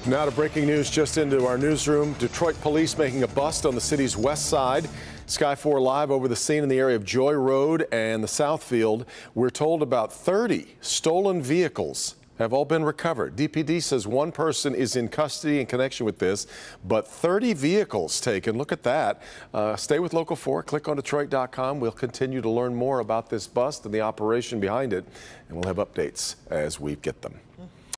Now to breaking news just into our newsroom. Detroit police making a bust on the city's west side. Sky 4 live over the scene in the area of Joy Road and the Southfield. We're told about 30 stolen vehicles have all been recovered. DPD says one person is in custody in connection with this, but 30 vehicles taken. Look at that. Stay with Local 4. Click on Detroit.com. We'll continue to learn more about this bust and the operation behind it, and we'll have updates as we get them.